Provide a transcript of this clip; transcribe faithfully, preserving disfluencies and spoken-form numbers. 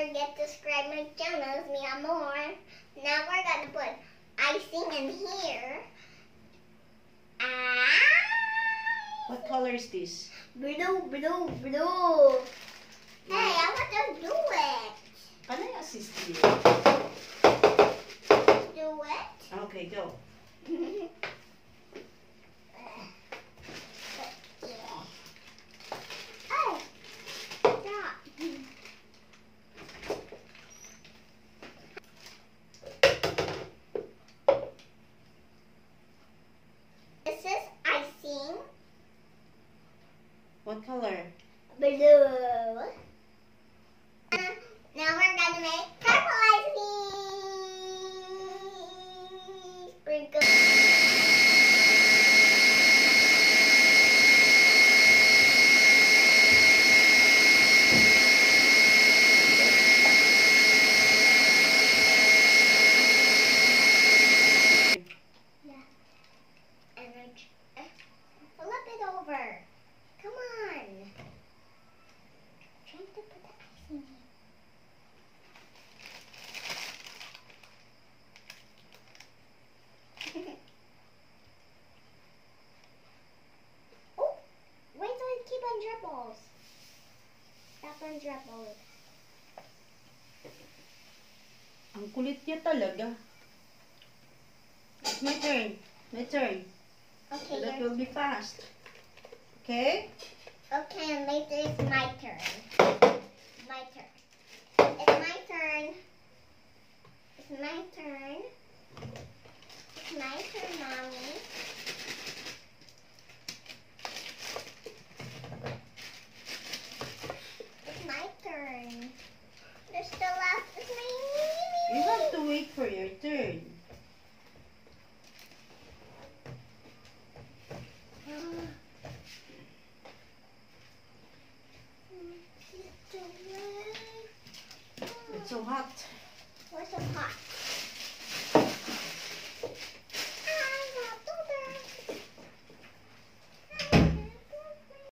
forget to subscribe my channel, it's me Amor. Now we're gonna put icing in here. Ah! What color is this? Blue, blue, blue. Hey, I want to do it. Can I assist you? Do it? Okay, go. Oh, stop. This is icing. What color? Blue. Now we're gonna make purple icing. Sprinkle. Yeah. And then flip it over. Come on. Trying to put the icing in. Oh, wait till it keep on dribbles. Stop on dribbles. Ang kulit niya talaga. It's my turn. My turn. Okay, So that your- will be fast. Okay? okay, and later it's my turn. My turn. It's my turn. It's my turn. It's my turn, Mommy. It's my turn. There's still left. It's my You have to wait for your turn. It's It's so hot. Where's the pot?